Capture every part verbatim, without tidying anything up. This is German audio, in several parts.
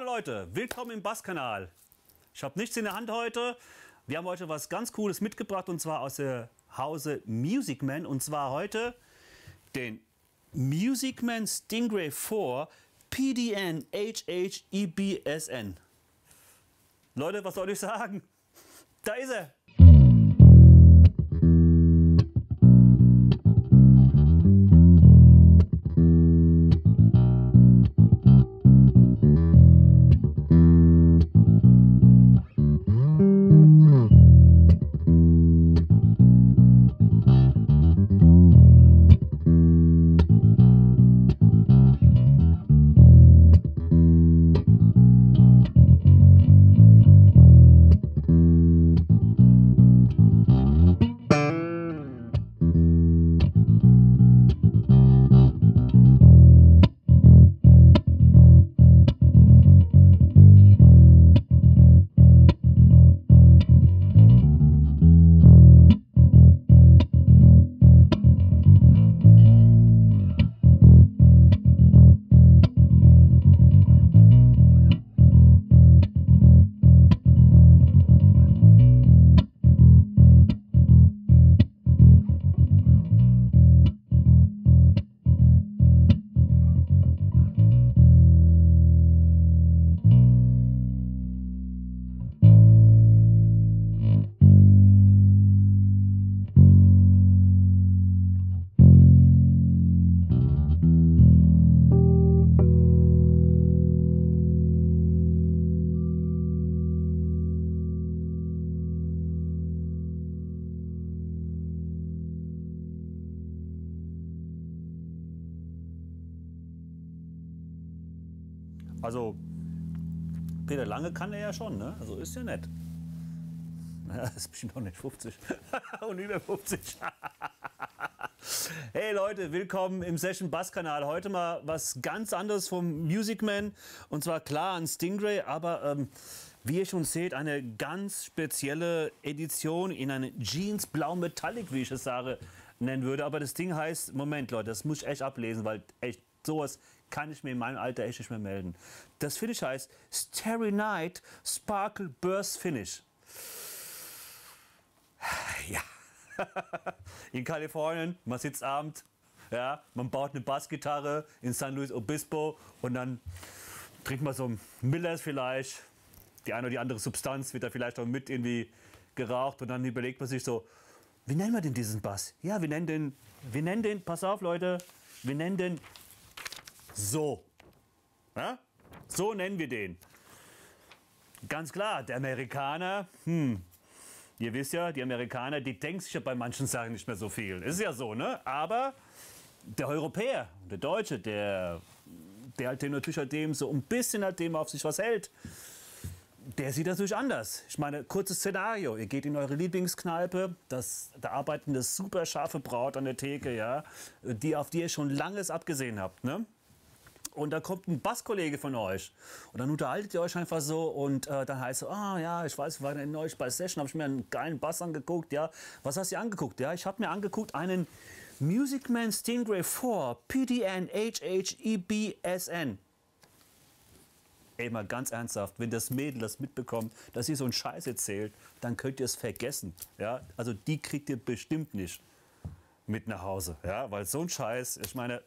Leute, willkommen im Basskanal. Ich habe nichts in der Hand heute. Wir haben heute was ganz Cooles mitgebracht und zwar aus der Hause Musicman und zwar heute den Musicman Stingray vier P D N H H E B S N. Leute, was soll ich sagen? Da ist er! Also, Peter Lange kann er ja schon, ne? Also ist ja nett. Ja, ist bestimmt auch nicht fünfzig. Und über fünfzig. Hey Leute, willkommen im Session Bass Kanal. Heute mal was ganz anderes vom Musicman. Und zwar klar ein Stingray, aber ähm, wie ihr schon seht, eine ganz spezielle Edition in eine Jeans Blau Metallic, wie ich es sage, nennen würde. Aber das Ding heißt, Moment Leute, das muss ich echt ablesen, weil echt sowas kann ich mir in meinem Alter echt nicht mehr melden. Das Finish heißt Starry Night Sparkle Burst Finish. Ja. In Kalifornien, man sitzt abends, ja, man baut eine Bassgitarre in San Luis Obispo und dann trinkt man so ein Millers vielleicht, die eine oder die andere Substanz wird da vielleicht auch mit irgendwie geraucht und dann überlegt man sich so, wie nennen wir denn diesen Bass? Ja, wir nennen den, wir nennen den, pass auf Leute, wir nennen den so. Ja? So nennen wir den. Ganz klar, der Amerikaner, hm, ihr wisst ja, die Amerikaner, die denken sich ja bei manchen Sachen nicht mehr so viel. Ist ja so, ne? Aber der Europäer, der Deutsche, der, der halt dem natürlich halt dem so ein bisschen halt dem auf sich was hält, der sieht das natürlich anders. Ich meine, kurzes Szenario, ihr geht in eure Lieblingskneipe, das, da arbeitet eine super scharfe Braut an der Theke, ja, die, auf die ihr schon langes abgesehen habt, ne? Und da kommt ein Basskollege von euch und dann unterhaltet ihr euch einfach so und äh, dann heißt es, ah ja, ich weiß, ich war in euch bei Session, habe ich mir einen geilen Bass angeguckt, ja. Was hast du dir angeguckt? Ja, ich habe mir angeguckt einen Musicman Stingray vier P D N H H E B S N. Ey, mal ganz ernsthaft, wenn das Mädel das mitbekommt, dass ihr so einen Scheiß erzählt, dann könnt ihr es vergessen, ja. Also die kriegt ihr bestimmt nicht mit nach Hause, ja, weil so ein Scheiß, ich meine,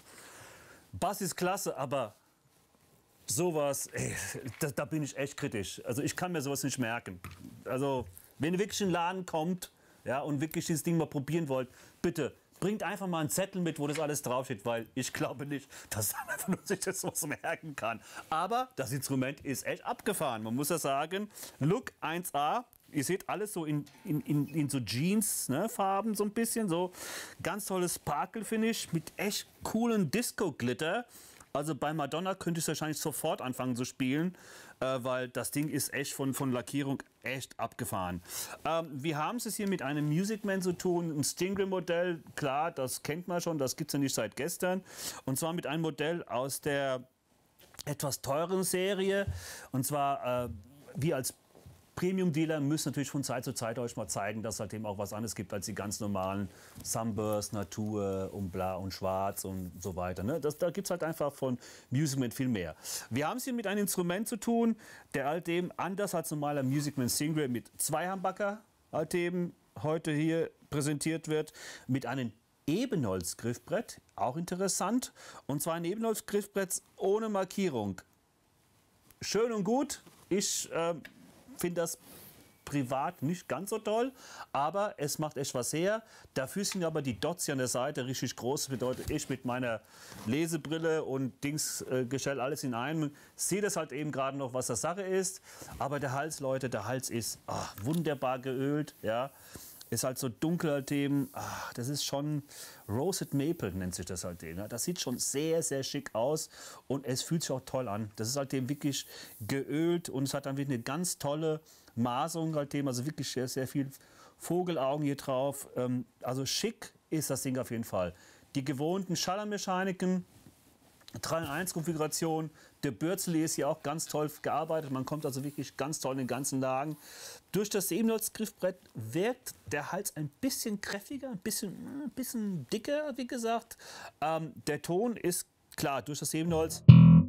Bass ist klasse, aber sowas, ey, da, da bin ich echt kritisch. Also ich kann mir sowas nicht merken. Also wenn ihr wirklich in den Laden kommt, ja, und wirklich dieses Ding mal probieren wollt, bitte bringt einfach mal einen Zettel mit, wo das alles draufsteht, weil ich glaube nicht, dass man einfach nur sich das was merken kann. Aber das Instrument ist echt abgefahren. Man muss ja sagen, Look eins A. Ihr seht alles so in, in, in, in so Jeans-Farben, ne, so ein bisschen. So ganz tolles Sparkle-Finish mit echt coolen Disco-Glitter. Also bei Madonna könnte ich es wahrscheinlich sofort anfangen zu spielen, äh, weil das Ding ist echt von, von Lackierung echt abgefahren. Ähm, wir haben es hier mit einem Musicman zu tun, ein Stingray-Modell. Klar, das kennt man schon, das gibt es ja nicht seit gestern. Und zwar mit einem Modell aus der etwas teuren Serie. Und zwar äh, wie als Premium-Dealer müssen natürlich von Zeit zu Zeit euch mal zeigen, dass es halt eben auch was anderes gibt als die ganz normalen Sunburst, Natur und bla und schwarz und so weiter. Ne? Das, da gibt es halt einfach von Musicman viel mehr. Wir haben es hier mit einem Instrument zu tun, der halt eben anders als normaler Musicman Stingray mit zwei Humbucker halt eben heute hier präsentiert wird, mit einem Ebenholz-Griffbrett, auch interessant, und zwar ein Ebenholz-Griffbrett ohne Markierung. Schön und gut, ich äh, finde das privat nicht ganz so toll, aber es macht echt was her. Dafür sind aber die Dots hier an der Seite richtig groß. Das bedeutet, ich mit meiner Lesebrille und Dingsgestell äh, alles in einem sehe das halt eben gerade noch, was das Sache ist. Aber der Hals, Leute, der Hals ist ach, wunderbar geölt, ja. Ist halt so dunkel halt eben, ach, das ist schon Roasted Maple nennt sich das halt eben. Das sieht schon sehr, sehr schick aus und es fühlt sich auch toll an. Das ist halt eben wirklich geölt und es hat dann wirklich eine ganz tolle Maserung halt eben, also wirklich sehr, sehr viel Vogelaugen hier drauf. Also schick ist das Ding auf jeden Fall. Die gewohnten Schallermechaniken, drei in eins Konfiguration, der Bürzeli ist hier auch ganz toll gearbeitet, man kommt also wirklich ganz toll in den ganzen Lagen. Durch das Ebenholz-Griffbrett wirkt der Hals ein bisschen kräftiger, ein bisschen, ein bisschen dicker, wie gesagt. Ähm, der Ton ist klar, durch das Ebenholz,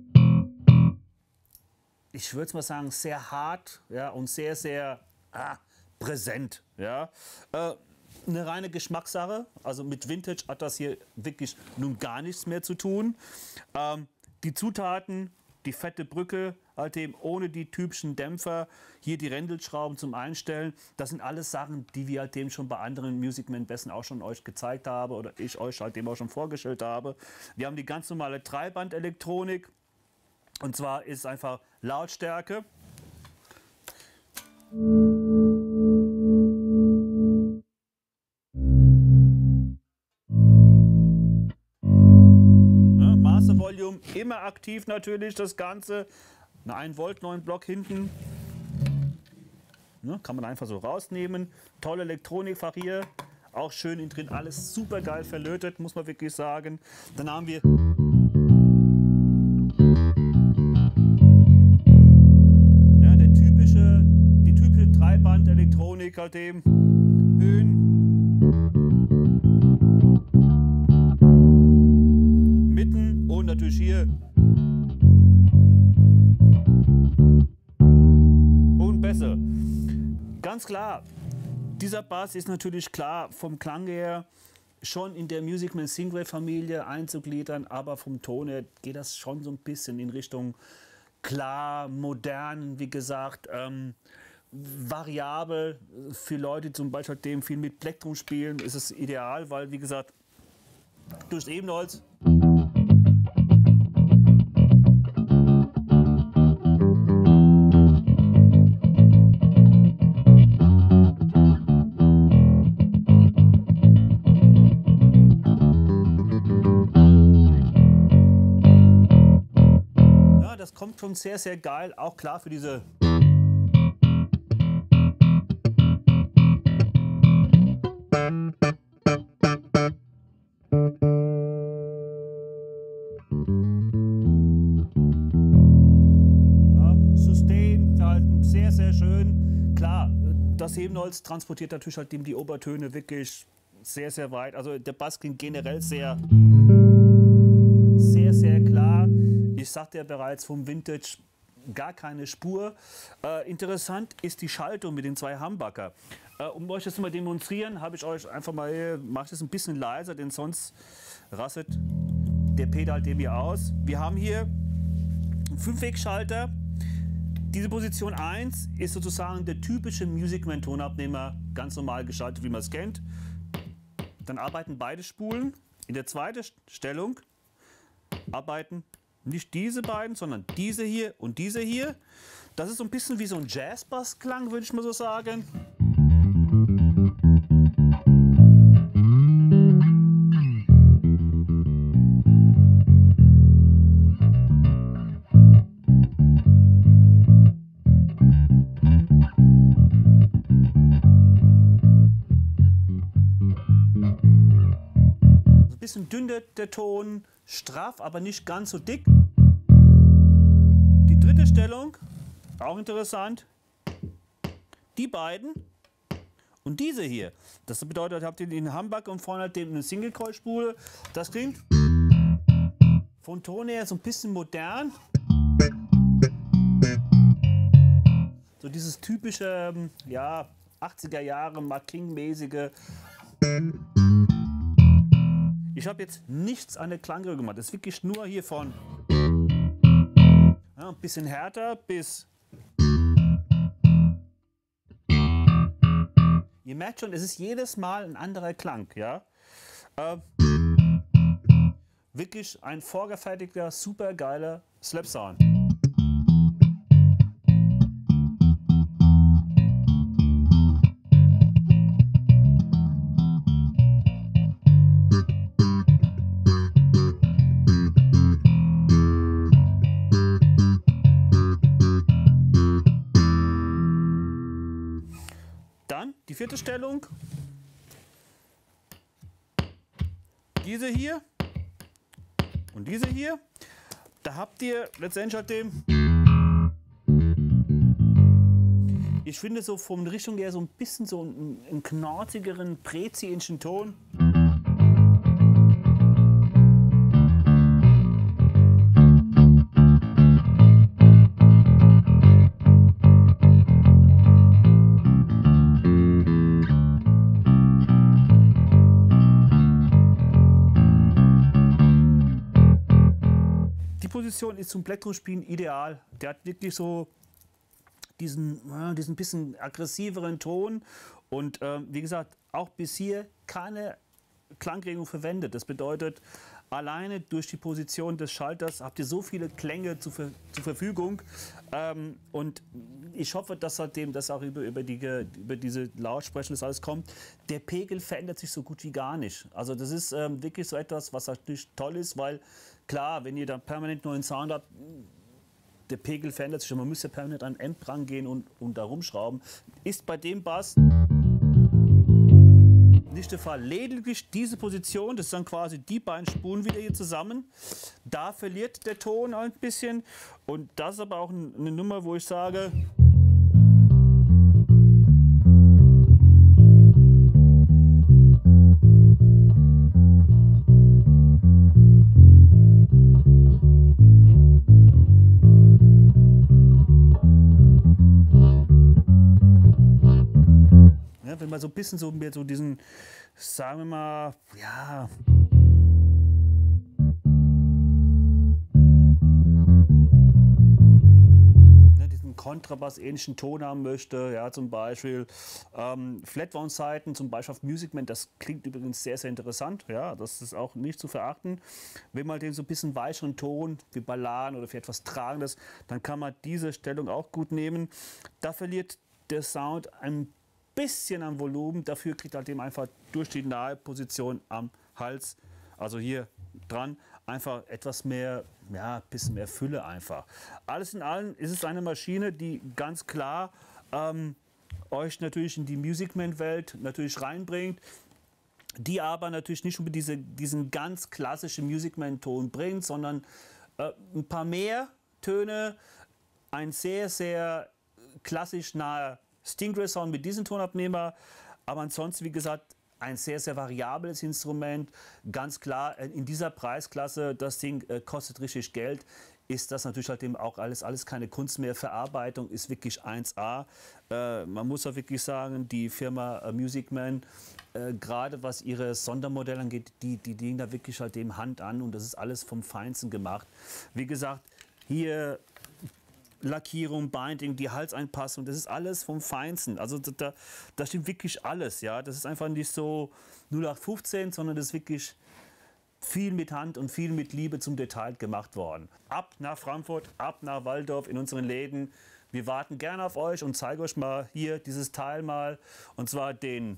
ich würde mal sagen, sehr hart, ja, und sehr, sehr ah, präsent. Ja. Äh, eine reine Geschmackssache, also mit Vintage hat das hier wirklich nun gar nichts mehr zu tun. Ähm, die Zutaten, die fette Brücke, halt eben ohne die typischen Dämpfer, hier die Rändelschrauben zum Einstellen, das sind alles Sachen, die wir halt eben schon bei anderen Musicman-Bässen auch schon euch gezeigt habe oder ich euch halt eben auch schon vorgestellt habe. Wir haben die ganz normale Dreiband-Elektronik und zwar ist es einfach Lautstärke. Volume, immer aktiv natürlich das Ganze. Eine ein Volt neun Block hinten. Ne, kann man einfach so rausnehmen. Tolle Elektronikfach hier. Auch schön innen drin, alles super geil verlötet, muss man wirklich sagen. Dann haben wir ja, der typische, die typische Dreiband-Elektronik halt eben. Höhen. Und natürlich hier und besser. Ganz klar, dieser Bass ist natürlich klar vom Klang her schon in der Musicman Stingray Familie einzugliedern, aber vom Ton her geht das schon so ein bisschen in Richtung klar, modern, wie gesagt, ähm, variabel. Für Leute, die zum Beispiel dem viel mit Plektrum spielen, ist es ideal, weil wie gesagt, durch Ebenholz das kommt schon sehr, sehr geil, auch klar für diese ja, Sustain, halt sehr, sehr schön. Klar, das Ebenholz transportiert natürlich halt die Obertöne wirklich sehr, sehr weit. Also der Bass klingt generell sehr, sehr, sehr klar. Ich sagte ja bereits, vom Vintage gar keine Spur. Äh, interessant ist die Schaltung mit den zwei Humbucker. Äh, um euch das zu mal demonstrieren, habe ich euch einfach mal, mache ich das ein bisschen leiser, denn sonst rastet der Pedal dem hier aus. Wir haben hier einen Fünfwegschalter. Diese Position eins ist sozusagen der typische Musicman-Tonabnehmer, ganz normal geschaltet, wie man es kennt. Dann arbeiten beide Spulen. In der zweiten Stellung arbeiten nicht diese beiden, sondern diese hier und diese hier. Das ist so ein bisschen wie so ein Jazz-Bass-Klang, würde ich mal so sagen. Ein bisschen dünn der, der Ton, straff, aber nicht ganz so dick. Die dritte Stellung, auch interessant. die beiden und diese hier. Das bedeutet, habt ihr den Humbucker und vorne halt eine Single-Coil-Spule. Das klingt von Ton her so ein bisschen modern. So dieses typische, ja, achtziger Jahre Mark King-mäßige. Ich habe jetzt nichts an der Klangröhre gemacht. Das ist wirklich nur hier von ja, ein bisschen härter bis. Ihr merkt schon, es ist jedes Mal ein anderer Klang. Ja? Äh, wirklich ein vorgefertigter, super geiler Slap-Sound. Dann die vierte Stellung, diese hier und diese hier, da habt ihr letztendlich halt dem, ich finde so von der Richtung her so ein bisschen so einen, einen knortigeren, präziischen Ton. Position ist zum Plektrum-Spielen ideal. Der hat wirklich so diesen, äh, diesen bisschen aggressiveren Ton und äh, wie gesagt, auch bis hier keine Klangregung verwendet. Das bedeutet, alleine durch die Position des Schalters habt ihr so viele Klänge zu, ver zur Verfügung ähm, und ich hoffe, dass seitdem das auch über, über, die, über diese Lautsprecher das alles kommt, der Pegel verändert sich so gut wie gar nicht. Also das ist ähm, wirklich so etwas, was natürlich toll ist, weil klar, wenn ihr da permanent neuen Sound habt, der Pegel verändert sich und man müsste permanent an den Amp rangehen und, und da rumschrauben. Ist bei dem Bass nicht der Fall. Lediglich diese Position, das ist dann quasi die beiden Spulen wieder hier zusammen. Da verliert der Ton ein bisschen und das ist aber auch eine Nummer, wo ich sage, wenn man so ein bisschen so, so diesen, sagen wir mal, ja, ne, diesen Kontrabass-ähnlichen Ton haben möchte, ja, zum Beispiel ähm, Flatwound-Seiten, zum Beispiel auf Music Man, das klingt übrigens sehr, sehr interessant, ja, das ist auch nicht zu verachten. Wenn man den so ein bisschen weicheren Ton, wie Balladen oder für etwas Tragendes, dann kann man diese Stellung auch gut nehmen. Da verliert der Sound ein bisschen am Volumen, dafür kriegt halt eben einfach durch die nahe Position am Hals, also hier dran, einfach etwas mehr, ja, bisschen mehr Fülle einfach. Alles in allem ist es eine Maschine, die ganz klar ähm, euch natürlich in die Music Man-Welt natürlich reinbringt, die aber natürlich nicht über diese, diesen ganz klassischen Music Man-Ton bringt, sondern äh, ein paar mehr Töne, ein sehr, sehr klassisch nahe Stingray-Sound mit diesem Tonabnehmer, aber ansonsten, wie gesagt, ein sehr, sehr variables Instrument. Ganz klar, in dieser Preisklasse, das Ding äh, kostet richtig Geld, ist das natürlich halt eben auch alles, alles keine Kunst mehr. Verarbeitung ist wirklich eins A. Äh, man muss auch wirklich sagen, die Firma äh, Music Man, äh, gerade was ihre Sondermodelle angeht, die, die legen da wirklich halt eben Hand an und das ist alles vom Feinsten gemacht. Wie gesagt, hier Lackierung, Binding, die Halseinpassung, das ist alles vom Feinsten. Also da, da stimmt wirklich alles. Ja? Das ist einfach nicht so null acht fünfzehn, sondern das ist wirklich viel mit Hand und viel mit Liebe zum Detail gemacht worden. Ab nach Frankfurt, ab nach Walldorf in unseren Läden. Wir warten gerne auf euch und zeigen euch mal hier dieses Teil mal. Und zwar den,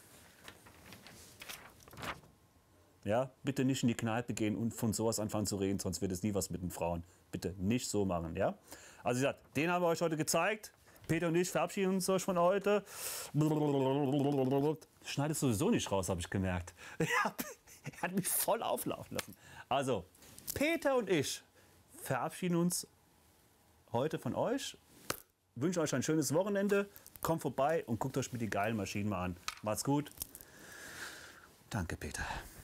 ja, bitte nicht in die Kneipe gehen und von sowas anfangen zu reden, sonst wird es nie was mit den Frauen. Bitte nicht so machen, ja? Also wie gesagt, den haben wir euch heute gezeigt. Peter und ich verabschieden uns euch von heute. Schneidest sowieso nicht raus, habe ich gemerkt. Er hat mich voll auflaufen lassen. Also, Peter und ich verabschieden uns heute von euch. Wünschen euch ein schönes Wochenende. Kommt vorbei und guckt euch mir die geilen Maschinen mal an. Macht's gut. Danke, Peter.